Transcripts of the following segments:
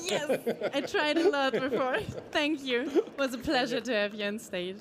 Yes, I tried a lot before. Thank you. It was a pleasure to have you on stage.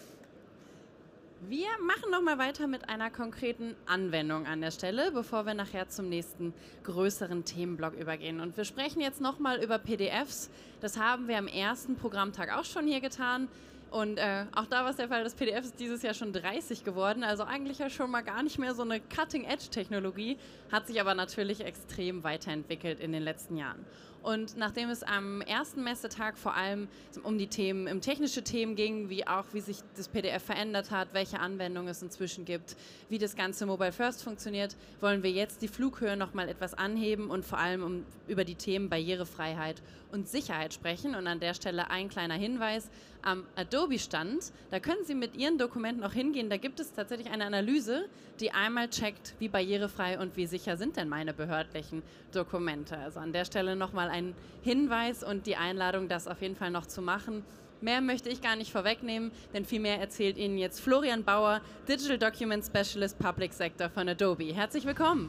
Wir machen nochmal weiter mit einer konkreten Anwendung an der Stelle, bevor wir nachher zum nächsten größeren Themenblock übergehen. Und wir sprechen jetzt nochmal über PDFs. Das haben wir am ersten Programmtag auch schon hier getan. Und auch da war es der Fall, das PDF ist dieses Jahr schon 30 geworden, also eigentlich ja schon mal gar nicht mehr so eine Cutting-Edge-Technologie, hat sich aber natürlich extrem weiterentwickelt in den letzten Jahren. Und nachdem es am ersten Messetag vor allem um die Themen, um technische Themen ging, wie auch wie sich das PDF verändert hat, welche Anwendungen es inzwischen gibt, wie das Ganze Mobile First funktioniert, wollen wir jetzt die Flughöhe nochmal etwas anheben und vor allem über die Themen Barrierefreiheit und Sicherheit sprechen. Und an der Stelle ein kleiner Hinweis: am Adobe-Stand, da können Sie mit Ihren Dokumenten auch hingehen, da gibt es tatsächlich eine Analyse, die einmal checkt, wie barrierefrei und wie sicher sind denn meine behördlichen Dokumente. Also an der Stelle nochmal ein Hinweis und die Einladung, das auf jeden Fall noch zu machen. Mehr möchte ich gar nicht vorwegnehmen, denn vielmehr erzählt Ihnen jetzt Florian Bauer, Digital Document Specialist Public Sector von Adobe. Herzlich willkommen.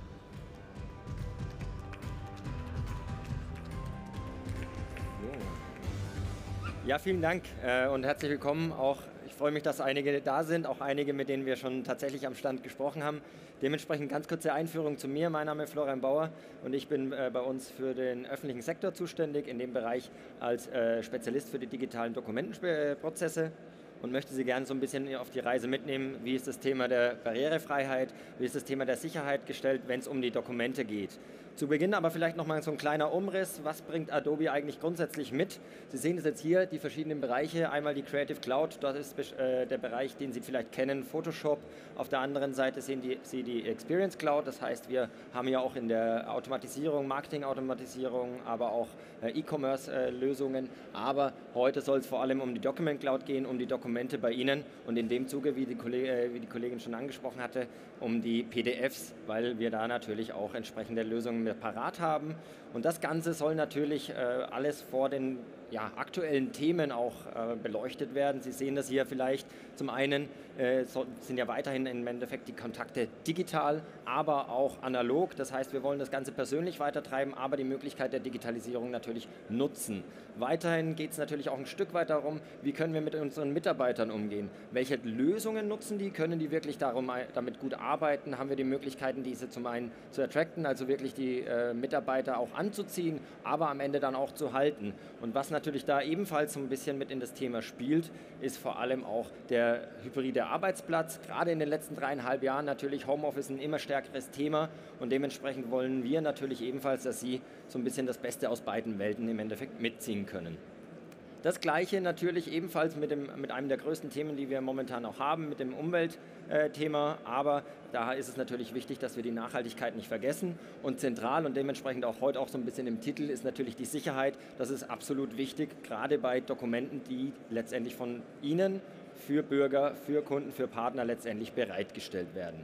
Ja, vielen Dank und herzlich willkommen. Auch ich freue mich, dass einige da sind, auch einige, mit denen wir schon tatsächlich am Stand gesprochen haben. Dementsprechend ganz kurze Einführung zu mir. Mein Name ist Florian Bauer und ich bin bei uns für den öffentlichen Sektor zuständig, in dem Bereich als Spezialist für die digitalen Dokumentenprozesse. Und möchte Sie gerne so ein bisschen auf die Reise mitnehmen, wie ist das Thema der Barrierefreiheit, wie ist das Thema der Sicherheit gestellt, wenn es um die Dokumente geht. Zu Beginn aber vielleicht nochmal so ein kleiner Umriss, was bringt Adobe eigentlich grundsätzlich mit? Sie sehen es jetzt hier, die verschiedenen Bereiche, einmal die Creative Cloud, dort ist der Bereich, den Sie vielleicht kennen, Photoshop. Auf der anderen Seite sehen Sie die Experience Cloud, das heißt, wir haben ja auch in der Automatisierung, Marketing-Automatisierung, aber auch E-Commerce-Lösungen, aber heute soll es vor allem um die Document Cloud gehen, um die Dokumente bei Ihnen und in dem Zuge, wie die Kollegin schon angesprochen hatte, um die PDFs, weil wir da natürlich auch entsprechende Lösungen parat haben. Und das Ganze soll natürlich alles vor den aktuellen Themen auch beleuchtet werden. Sie sehen das hier vielleicht. Zum einen sind ja weiterhin im Endeffekt die Kontakte digital, aber auch analog. Das heißt, wir wollen das Ganze persönlich weitertreiben, aber die Möglichkeit der Digitalisierung natürlich nutzen. Weiterhin geht es natürlich auch ein Stück weit darum, wie können wir mit unseren Mitarbeitern umgehen? Welche Lösungen nutzen die? Können die wirklich damit gut arbeiten? Haben wir die Möglichkeiten, diese zum einen zu attracten, also wirklich die Mitarbeiter auch anzuziehen, aber am Ende dann auch zu halten? Und was natürlich da ebenfalls so ein bisschen mit in das Thema spielt, ist vor allem auch der hybride Arbeitsplatz. Gerade in den letzten 3,5 Jahren natürlich Homeoffice ein immer stärkeres Thema und dementsprechend wollen wir natürlich ebenfalls, dass Sie so ein bisschen das Beste aus beiden Welten im Endeffekt mitziehen können. Das Gleiche natürlich ebenfalls mit einem der größten Themen, die wir momentan auch haben, mit dem Umweltthema. Aber da ist es natürlich wichtig, dass wir die Nachhaltigkeit nicht vergessen. Und zentral und dementsprechend auch heute auch so ein bisschen im Titel ist natürlich die Sicherheit. Das ist absolut wichtig, gerade bei Dokumenten, die letztendlich von Ihnen für Bürger, für Kunden, für Partner letztendlich bereitgestellt werden.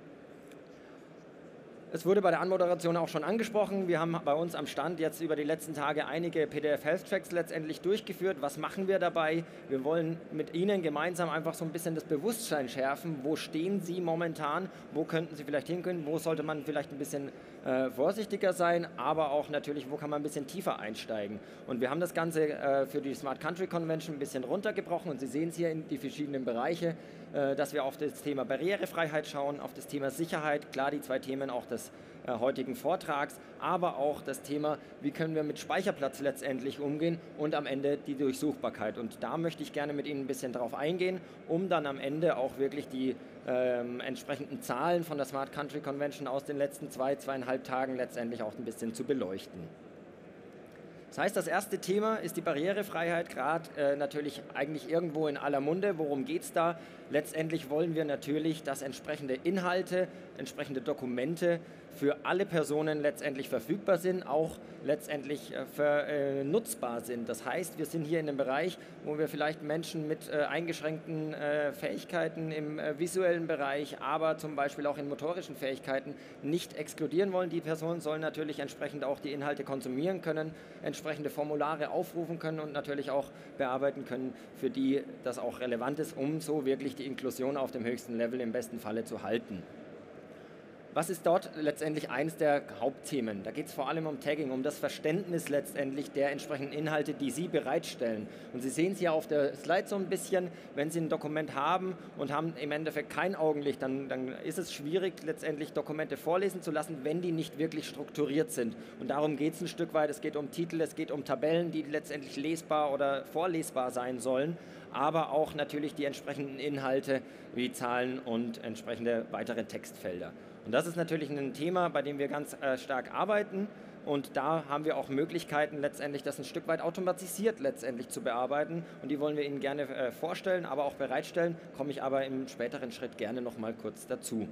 Es wurde bei der Anmoderation auch schon angesprochen, wir haben bei uns am Stand jetzt über die letzten Tage einige PDF Health Tracks letztendlich durchgeführt. Was machen wir dabei? Wir wollen mit Ihnen gemeinsam einfach so ein bisschen das Bewusstsein schärfen. Wo stehen Sie momentan? Wo könnten Sie vielleicht hinkommen? Wo sollte man vielleicht ein bisschen vorsichtiger sein? Aber auch natürlich, wo kann man ein bisschen tiefer einsteigen? Und wir haben das Ganze für die Smart Country Convention ein bisschen runtergebrochen und Sie sehen es hier in die verschiedenen Bereiche, dass wir auf das Thema Barrierefreiheit schauen, auf das Thema Sicherheit, klar die zwei Themen auch des heutigen Vortrags, aber auch das Thema, wie können wir mit Speicherplatz letztendlich umgehen und am Ende die Durchsuchbarkeit. Und da möchte ich gerne mit Ihnen ein bisschen drauf eingehen, um dann am Ende auch wirklich die entsprechenden Zahlen von der Smart Country Convention aus den letzten 2,5 Tagen letztendlich auch ein bisschen zu beleuchten. Das heißt, das erste Thema ist die Barrierefreiheit, gerade natürlich eigentlich irgendwo in aller Munde. Worum geht es da? Letztendlich wollen wir natürlich, dass entsprechende Inhalte, entsprechende Dokumente für alle Personen letztendlich verfügbar sind, auch letztendlich nutzbar sind. Das heißt, wir sind hier in einem Bereich, wo wir vielleicht Menschen mit eingeschränkten Fähigkeiten im visuellen Bereich, aber zum Beispiel auch in motorischen Fähigkeiten nicht exkludieren wollen. Die Personen sollen natürlich entsprechend auch die Inhalte konsumieren können, entsprechende Formulare aufrufen können und natürlich auch bearbeiten können, für die das auch relevant ist, um so wirklich die Inklusion auf dem höchsten Level im besten Falle zu halten. Was ist dort letztendlich eines der Hauptthemen? Da geht es vor allem um Tagging, um das Verständnis letztendlich der entsprechenden Inhalte, die Sie bereitstellen. Und Sie sehen es hier auf der Slide so ein bisschen, wenn Sie ein Dokument haben und haben im Endeffekt kein Augenlicht, dann ist es schwierig, letztendlich Dokumente vorlesen zu lassen, wenn die nicht wirklich strukturiert sind. Und darum geht es ein Stück weit. Es geht um Titel, es geht um Tabellen, die letztendlich lesbar oder vorlesbar sein sollen, aber auch natürlich die entsprechenden Inhalte wie Zahlen und entsprechende weitere Textfelder. Und das ist natürlich ein Thema, bei dem wir ganz stark arbeiten, und da haben wir auch Möglichkeiten, letztendlich das ein Stück weit automatisiert letztendlich zu bearbeiten, und die wollen wir Ihnen gerne vorstellen, aber auch bereitstellen, komme ich aber im späteren Schritt gerne noch mal kurz dazu.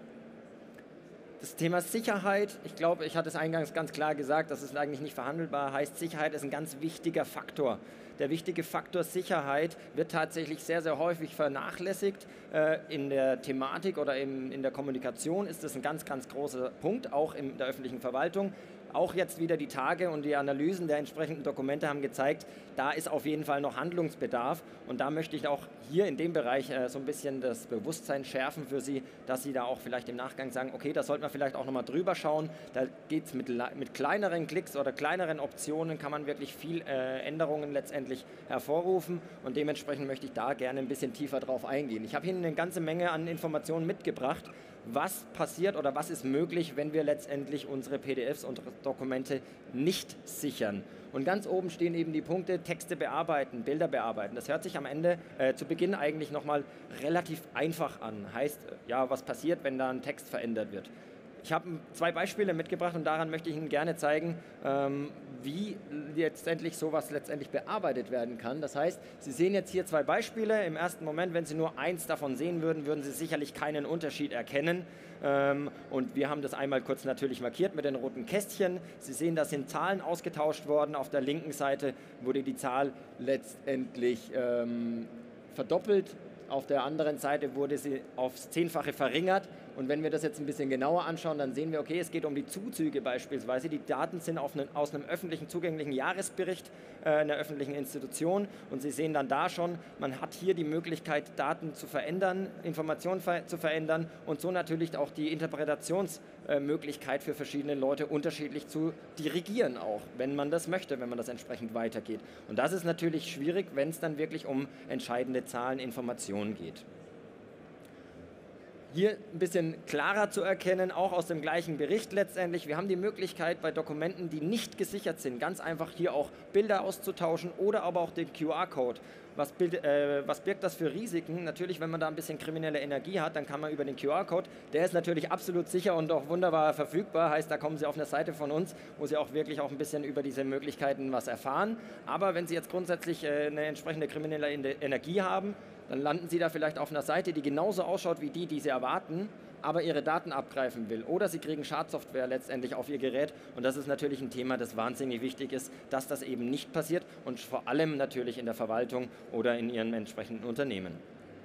Das Thema Sicherheit, ich glaube, ich hatte es eingangs ganz klar gesagt, das ist eigentlich nicht verhandelbar, heißt Sicherheit ist ein ganz wichtiger Faktor. Der wichtige Faktor Sicherheit wird tatsächlich sehr, sehr häufig vernachlässigt. In der Thematik oder in der Kommunikation ist das ein ganz, ganz großer Punkt, auch in der öffentlichen Verwaltung. Auch jetzt wieder die Tage und die Analysen der entsprechenden Dokumente haben gezeigt, da ist auf jeden Fall noch Handlungsbedarf, und da möchte ich auch hier in dem Bereich so ein bisschen das Bewusstsein schärfen für Sie, dass Sie da auch vielleicht im Nachgang sagen, okay, da sollten wir vielleicht auch nochmal drüber schauen. Da geht es mit kleineren Klicks oder kleineren Optionen, kann man wirklich viel Änderungen letztendlich hervorrufen, und dementsprechend möchte ich da gerne ein bisschen tiefer drauf eingehen. Ich habe hier eine ganze Menge an Informationen mitgebracht, was passiert oder was ist möglich, wenn wir letztendlich unsere PDFs und Dokumente nicht sichern. Und ganz oben stehen eben die Punkte Texte bearbeiten, Bilder bearbeiten. Das hört sich am Ende zu Beginn eigentlich nochmal relativ einfach an. Heißt, ja, was passiert, wenn da ein Text verändert wird? Ich habe 2 Beispiele mitgebracht, und daran möchte ich Ihnen gerne zeigen, wie letztendlich sowas letztendlich bearbeitet werden kann. Das heißt, Sie sehen jetzt hier 2 Beispiele. Im ersten Moment, wenn Sie nur eins davon sehen würden, würden Sie sicherlich keinen Unterschied erkennen. Und wir haben das einmal kurz natürlich markiert mit den roten Kästchen. Sie sehen, da sind Zahlen ausgetauscht worden. Auf der linken Seite wurde die Zahl letztendlich verdoppelt. Auf der anderen Seite wurde sie aufs 10-fache verringert. Und wenn wir das jetzt ein bisschen genauer anschauen, dann sehen wir, okay, es geht um die Zuzüge beispielsweise. Die Daten sind aus einem öffentlichen zugänglichen Jahresbericht einer öffentlichen Institution. Und Sie sehen dann da schon, man hat hier die Möglichkeit, Daten zu verändern, Informationen zu verändern und so natürlich auch die Interpretationsmöglichkeit für verschiedene Leute unterschiedlich zu dirigieren auch, wenn man das möchte, wenn man das entsprechend weitergeht. Und das ist natürlich schwierig, wenn es dann wirklich um entscheidende Zahlen, Informationen geht. Hier ein bisschen klarer zu erkennen, auch aus dem gleichen Bericht letztendlich. Wir haben die Möglichkeit, bei Dokumenten, die nicht gesichert sind, ganz einfach hier auch Bilder auszutauschen oder aber auch den QR-Code. Was birgt das für Risiken? Natürlich, wenn man da ein bisschen kriminelle Energie hat, dann kann man über den QR-Code, der ist natürlich absolut sicher und auch wunderbar verfügbar, heißt, da kommen Sie auf eine Seite von uns, wo Sie auch wirklich auch ein bisschen über diese Möglichkeiten was erfahren. Aber wenn Sie jetzt grundsätzlich eine entsprechende kriminelle Energie haben, dann landen Sie da vielleicht auf einer Seite, die genauso ausschaut wie die Sie erwarten, aber Ihre Daten abgreifen will. Oder Sie kriegen Schadsoftware letztendlich auf Ihr Gerät. Und das ist natürlich ein Thema, das wahnsinnig wichtig ist, dass das eben nicht passiert, und vor allem natürlich in der Verwaltung oder in Ihrem entsprechenden Unternehmen.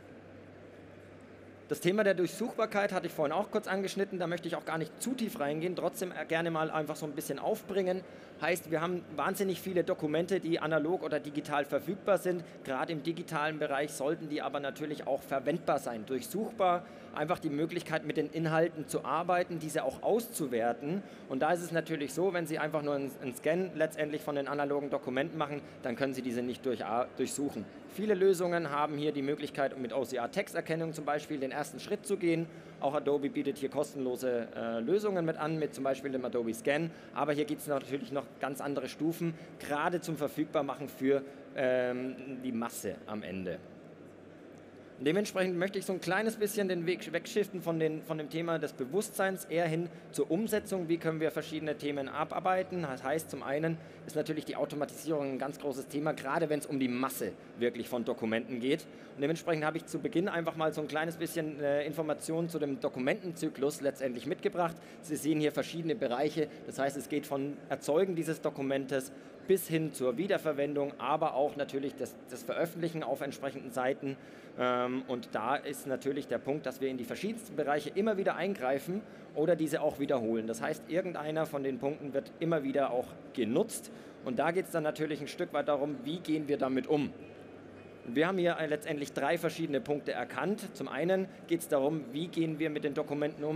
Das Thema der Durchsuchbarkeit hatte ich vorhin auch kurz angeschnitten, da möchte ich auch gar nicht zu tief reingehen, trotzdem gerne mal einfach so ein bisschen aufbringen. Heißt, wir haben wahnsinnig viele Dokumente, die analog oder digital verfügbar sind. Gerade im digitalen Bereich sollten die aber natürlich auch verwendbar sein, durchsuchbar, einfach die Möglichkeit, mit den Inhalten zu arbeiten, diese auch auszuwerten. Und da ist es natürlich so, wenn Sie einfach nur einen Scan letztendlich von den analogen Dokumenten machen, dann können Sie diese nicht durchsuchen. Viele Lösungen haben hier die Möglichkeit, mit OCR-Texterkennung zum Beispiel den ersten Schritt zu gehen. Auch Adobe bietet hier kostenlose Lösungen mit an, mit zum Beispiel dem Adobe Scan. Aber hier gibt es natürlich noch ganz andere Stufen, gerade zum Verfügbarmachen für die Masse am Ende. Und dementsprechend möchte ich so ein kleines bisschen den Weg wegschiften von dem Thema des Bewusstseins eher hin zur Umsetzung. Wie können wir verschiedene Themen abarbeiten? Das heißt, zum einen ist natürlich die Automatisierung ein ganz großes Thema, gerade wenn es um die Masse wirklich von Dokumenten geht. Und dementsprechend habe ich zu Beginn einfach mal so ein kleines bisschen Informationen zu dem Dokumentenzyklus letztendlich mitgebracht. Sie sehen hier verschiedene Bereiche. Das heißt, es geht von Erzeugen dieses Dokumentes bis hin zur Wiederverwendung, aber auch natürlich das Veröffentlichen auf entsprechenden Seiten. Und da ist natürlich der Punkt, dass wir in die verschiedensten Bereiche immer wieder eingreifen oder diese auch wiederholen. Das heißt, irgendeiner von den Punkten wird immer wieder auch genutzt. Und da geht es dann natürlich ein Stück weit darum, wie gehen wir damit um. Und wir haben hier letztendlich 3 verschiedene Punkte erkannt. Zum einen geht es darum, wie gehen wir mit den Dokumenten um,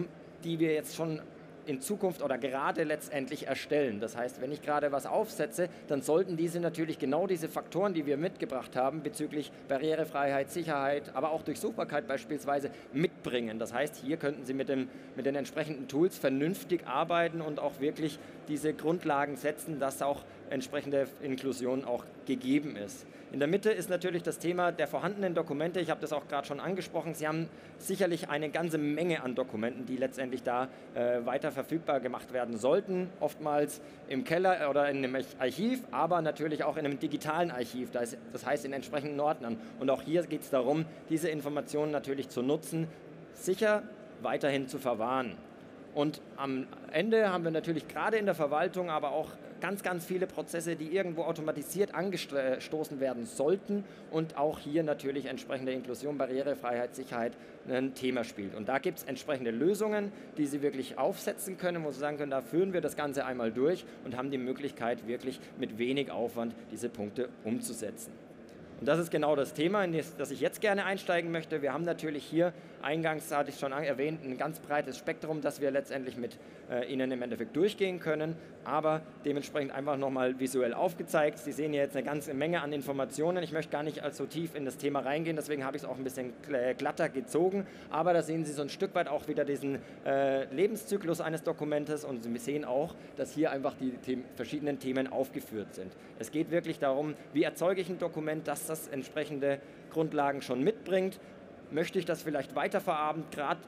die wir jetzt schon in Zukunft oder gerade letztendlich erstellen. Das heißt, wenn ich gerade was aufsetze, dann sollten diese natürlich genau diese Faktoren, die wir mitgebracht haben, bezüglich Barrierefreiheit, Sicherheit, aber auch Durchsuchbarkeit beispielsweise mitbringen. Das heißt, hier könnten Sie mit den entsprechenden Tools vernünftig arbeiten und auch wirklich diese Grundlagen setzen, dass auch entsprechende Inklusion auch gegeben ist. In der Mitte ist natürlich das Thema der vorhandenen Dokumente. Ich habe das auch gerade schon angesprochen. Sie haben sicherlich eine ganze Menge an Dokumenten, die letztendlich da weiter verfügbar gemacht werden sollten. Oftmals im Keller oder in einem Archiv, aber natürlich auch in einem digitalen Archiv. Das heißt in entsprechenden Ordnern. Und auch hier geht es darum, diese Informationen natürlich zu nutzen, sicher weiterhin zu verwahren. Und am Ende haben wir natürlich gerade in der Verwaltung, aber auch ganz viele Prozesse, die irgendwo automatisiert angestoßen werden sollten und auch hier natürlich entsprechende Inklusion, Barrierefreiheit, Sicherheit ein Thema spielt. Und da gibt es entsprechende Lösungen, die Sie wirklich aufsetzen können, wo Sie sagen können, da führen wir das Ganze einmal durch und haben die Möglichkeit, wirklich mit wenig Aufwand diese Punkte umzusetzen. Und das ist genau das Thema, in das ich jetzt gerne einsteigen möchte. Wir haben natürlich hier, eingangs hatte ich schon erwähnt, ein ganz breites Spektrum, das wir letztendlich mit Ihnen im Endeffekt durchgehen können, aber dementsprechend einfach nochmal visuell aufgezeigt. Sie sehen hier jetzt eine ganze Menge an Informationen. Ich möchte gar nicht allzu tief in das Thema reingehen, deswegen habe ich es auch ein bisschen glatter gezogen, aber da sehen Sie so ein Stück weit auch wieder diesen Lebenszyklus eines Dokumentes und Sie sehen auch, dass hier einfach die verschiedenen Themen aufgeführt sind. Es geht wirklich darum, wie erzeuge ich ein Dokument, das entsprechende Grundlagen schon mitbringt. Möchte ich das vielleicht weiterverarbeiten,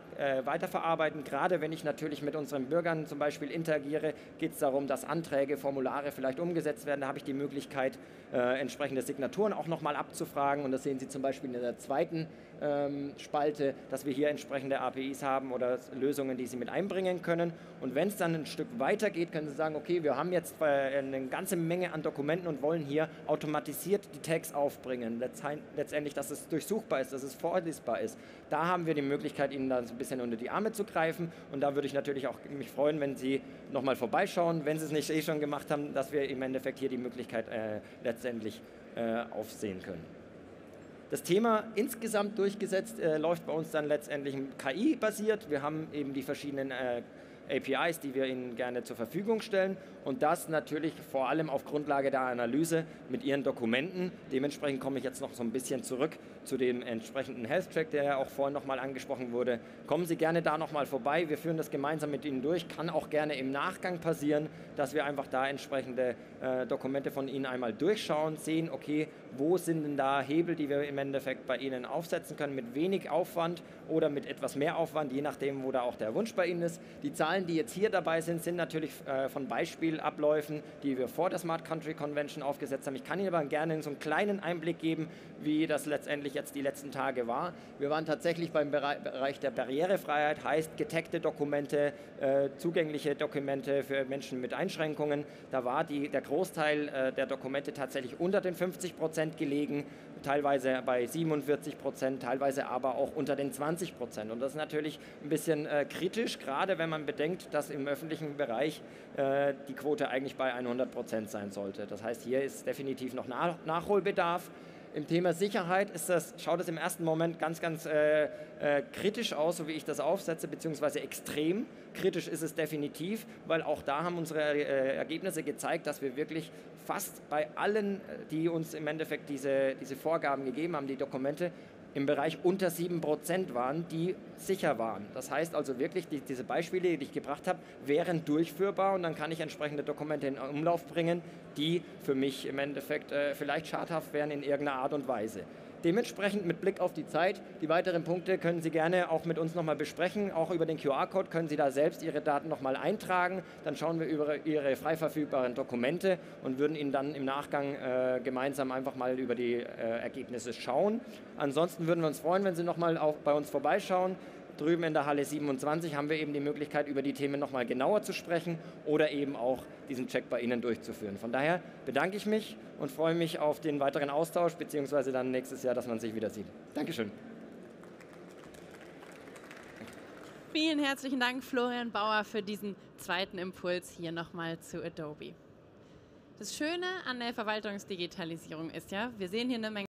gerade wenn ich natürlich mit unseren Bürgern zum Beispiel interagiere, geht es darum, dass Anträge, Formulare vielleicht umgesetzt werden. Da habe ich die Möglichkeit, entsprechende Signaturen auch nochmal abzufragen. Und das sehen Sie zum Beispiel in der zweiten Spalte, dass wir hier entsprechende APIs haben oder Lösungen, die Sie mit einbringen können. Und wenn es dann ein Stück weiter geht, können Sie sagen, okay, wir haben jetzt eine ganze Menge an Dokumenten und wollen hier automatisiert die Tags aufbringen. Letztendlich, dass es durchsuchbar ist, dass es vorlesbar ist. Da haben wir die Möglichkeit, Ihnen da so ein bisschen unter die Arme zu greifen. Und da würde ich natürlich auch mich freuen, wenn Sie nochmal vorbeischauen, wenn Sie es nicht schon gemacht haben, dass wir im Endeffekt hier die Möglichkeit letztendlich aufsehen können. Das Thema insgesamt durchgesetzt läuft bei uns dann letztendlich KI-basiert. Wir haben eben die verschiedenen APIs, die wir Ihnen gerne zur Verfügung stellen und das natürlich vor allem auf Grundlage der Analyse mit Ihren Dokumenten. Dementsprechend komme ich jetzt noch so ein bisschen zurück zu dem entsprechenden Health Track, der ja auch vorhin nochmal angesprochen wurde. Kommen Sie gerne da nochmal vorbei, wir führen das gemeinsam mit Ihnen durch, kann auch gerne im Nachgang passieren, dass wir einfach da entsprechende Dokumente von Ihnen einmal durchschauen, sehen, okay, wo sind denn da Hebel, die wir im Endeffekt bei Ihnen aufsetzen können, mit wenig Aufwand oder mit etwas mehr Aufwand, je nachdem, wo da auch der Wunsch bei Ihnen ist. Die Zahlen, die jetzt hier dabei sind, sind natürlich von Beispielabläufen, die wir vor der Smart Country Convention aufgesetzt haben. Ich kann Ihnen aber gerne so einen kleinen Einblick geben, wie das letztendlich jetzt die letzten Tage war. Wir waren tatsächlich beim Bereich der Barrierefreiheit, heißt getaggte Dokumente, zugängliche Dokumente für Menschen mit Einschränkungen. Da war der Großteil der Dokumente tatsächlich unter den 50% gelegen, teilweise bei 47%, teilweise aber auch unter den 20%. Und das ist natürlich ein bisschen kritisch, gerade wenn man bedenkt, dass im öffentlichen Bereich die Quote eigentlich bei 100% sein sollte. Das heißt, hier ist definitiv noch Nachholbedarf. Im Thema Sicherheit schaut es im ersten Moment ganz kritisch aus, so wie ich das aufsetze, beziehungsweise extrem. Kritisch ist es definitiv, weil auch da haben unsere Ergebnisse gezeigt, dass wir wirklich fast bei allen, die uns im Endeffekt diese Vorgaben gegeben haben, die Dokumente, im Bereich unter 7% waren, die sicher waren. Das heißt also wirklich, diese Beispiele, die ich gebracht habe, wären durchführbar und dann kann ich entsprechende Dokumente in Umlauf bringen, die für mich im Endeffekt vielleicht schadhaft wären in irgendeiner Art und Weise. Dementsprechend mit Blick auf die Zeit, die weiteren Punkte können Sie gerne auch mit uns nochmal besprechen. Auch über den QR-Code können Sie da selbst Ihre Daten nochmal eintragen. Dann schauen wir über Ihre frei verfügbaren Dokumente und würden Ihnen dann im Nachgang gemeinsam einfach mal über die Ergebnisse schauen. Ansonsten würden wir uns freuen, wenn Sie nochmal bei uns vorbeischauen. Drüben in der Halle 27 haben wir eben die Möglichkeit, über die Themen nochmal genauer zu sprechen oder eben auch diesen Check bei Ihnen durchzuführen. Von daher bedanke ich mich und freue mich auf den weiteren Austausch, beziehungsweise dann nächstes Jahr, dass man sich wieder sieht. Dankeschön. Vielen herzlichen Dank, Florian Bauer, für diesen zweiten Impuls hier nochmal zu Adobe. Das Schöne an der Verwaltungsdigitalisierung ist ja, wir sehen hier eine Menge